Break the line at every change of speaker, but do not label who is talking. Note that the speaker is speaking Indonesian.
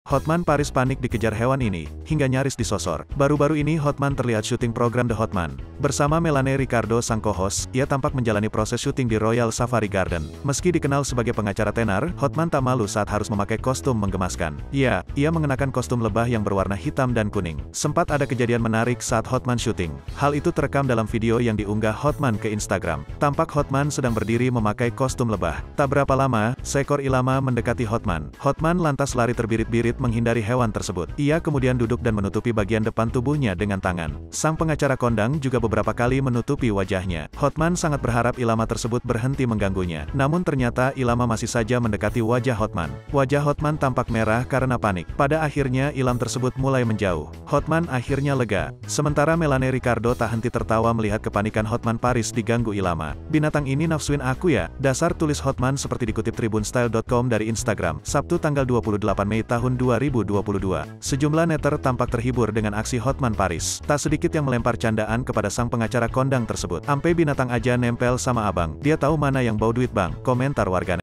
Hotman Paris panik dikejar hewan ini, hingga nyaris disosor. Baru-baru ini Hotman terlihat syuting program The Hotman. Bersama Melanie Ricardo sang co-host, ia tampak menjalani proses syuting di Royal Safari Garden. Meski dikenal sebagai pengacara tenar, Hotman tak malu saat harus memakai kostum menggemaskan. Ya, ia mengenakan kostum lebah yang berwarna hitam dan kuning. Sempat ada kejadian menarik saat Hotman syuting. Hal itu terekam dalam video yang diunggah Hotman ke Instagram. Tampak Hotman sedang berdiri memakai kostum lebah. Tak berapa lama, seekor ilama mendekati Hotman. Hotman lantas lari terbirit-birit menghindari hewan tersebut. Ia kemudian duduk dan menutupi bagian depan tubuhnya dengan tangan. Sang pengacara kondang juga beberapa kali menutupi wajahnya. Hotman sangat berharap ilama tersebut berhenti mengganggunya. Namun ternyata ilama masih saja mendekati wajah Hotman. Wajah Hotman tampak merah karena panik. Pada akhirnya ilam tersebut mulai menjauh. Hotman akhirnya lega. Sementara Melanie Ricardo tak henti tertawa melihat kepanikan Hotman Paris diganggu ilama. "Binatang ini nafsuin aku ya?" Dasar, tulis Hotman seperti dikutip tribunstyle.com dari Instagram, Sabtu tanggal 28 Mei tahun 2022. Sejumlah netter tampak terhibur dengan aksi Hotman Paris. Tak sedikit yang melempar candaan kepada sang pengacara kondang tersebut. "Ampe binatang aja nempel sama abang, dia tahu mana yang bau duit bang," komentar warganet.